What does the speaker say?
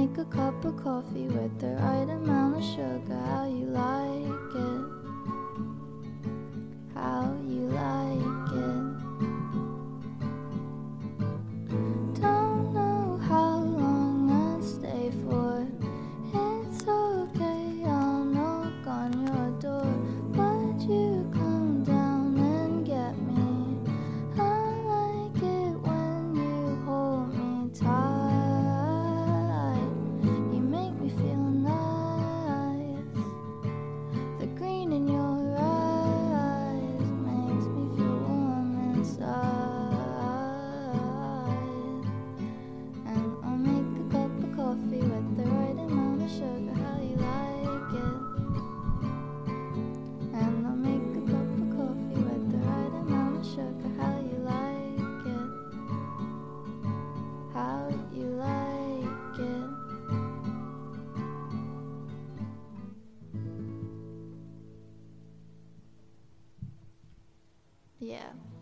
make a cup of coffee with the right amount of sugar. How you like it? How you like it? Don't know how long I'll stay for. It's okay, I'll knock on your door. Would you come down and get me? I like it when you hold me tight. You make me feel nice. The green in your eyes makes me feel warm inside. And I'll make a cup of coffee with the right amount of sugar. How you like it? And I'll make a cup of coffee with the right amount of sugar. How you like it? How you like it? Yeah.